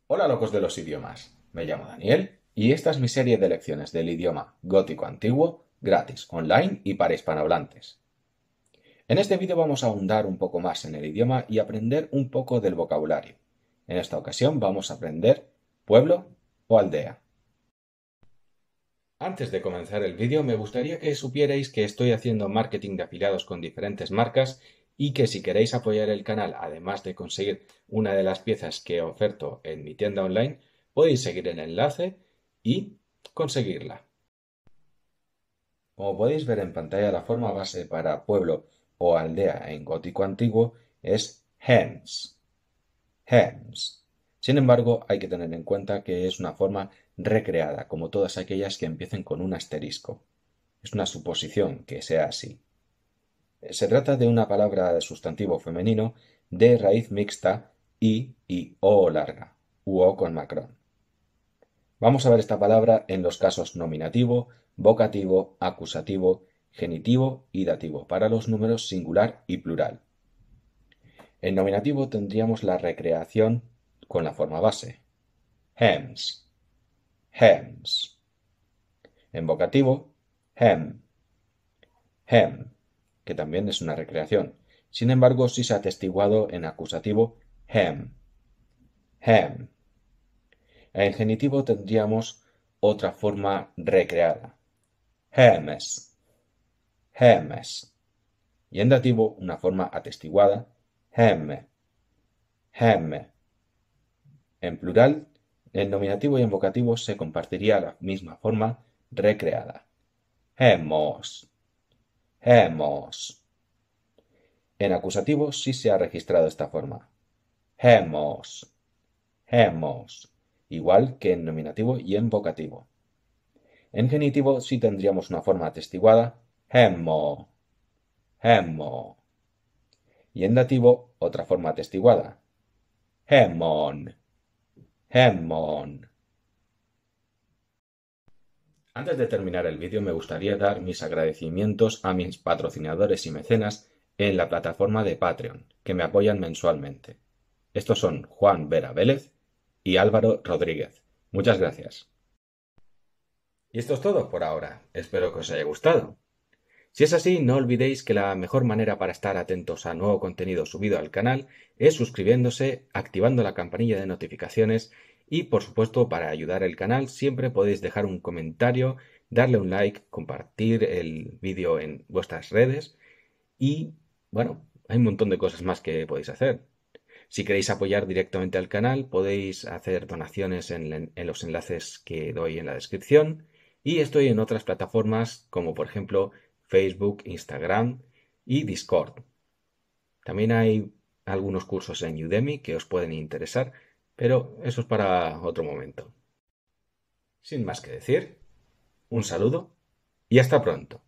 Hola locos de los idiomas, me llamo Daniel y esta es mi serie de lecciones del idioma gótico antiguo gratis, online y para hispanohablantes. En este vídeo vamos a ahondar un poco más en el idioma y aprender un poco del vocabulario. En esta ocasión vamos a aprender pueblo o aldea. Antes de comenzar el vídeo me gustaría que supierais que estoy haciendo marketing de afiliados con diferentes marcas y que si queréis apoyar el canal, además de conseguir una de las piezas que oferto en mi tienda online, podéis seguir el enlace y conseguirla. Como podéis ver en pantalla, la forma base para pueblo o aldea en gótico antiguo es hems. Hems. Sin embargo, hay que tener en cuenta que es una forma recreada, como todas aquellas que empiecen con un asterisco. Es una suposición que sea así. Se trata de una palabra de sustantivo femenino de raíz mixta y o larga, u o con macrón. Vamos a ver esta palabra en los casos nominativo, vocativo, acusativo, genitivo y dativo, para los números singular y plural. En nominativo tendríamos la recreación con la forma base. Hems, hems. En vocativo, hem, hem, que también es una recreación. Sin embargo, sí se ha atestiguado en acusativo hem, hem. En genitivo tendríamos otra forma recreada. Hemes, hemes. Y en dativo una forma atestiguada. Hemme, hemme. En plural, en nominativo y en vocativo se compartiría la misma forma recreada. Hemos, hemos. En acusativo sí se ha registrado esta forma. Hemos, hemos. Igual que en nominativo y en vocativo. En genitivo sí tendríamos una forma atestiguada. Hemmo, hemmo. Y en dativo otra forma atestiguada. Hemmon, hemmon. Antes de terminar el vídeo me gustaría dar mis agradecimientos a mis patrocinadores y mecenas en la plataforma de Patreon, que me apoyan mensualmente. Estos son Juan Vera Vélez y Álvaro Rodríguez. Muchas gracias. Y esto es todo por ahora. Espero que os haya gustado. Si es así, no olvidéis que la mejor manera para estar atentos a nuevo contenido subido al canal es suscribiéndose, activando la campanilla de notificaciones y, por supuesto, para ayudar al canal siempre podéis dejar un comentario, darle un like, compartir el vídeo en vuestras redes y, bueno, hay un montón de cosas más que podéis hacer. Si queréis apoyar directamente al canal, podéis hacer donaciones en los enlaces que doy en la descripción y estoy en otras plataformas como por ejemplo Facebook, Instagram y Discord. También hay algunos cursos en Udemy que os pueden interesar, pero eso es para otro momento. Sin más que decir, un saludo y hasta pronto.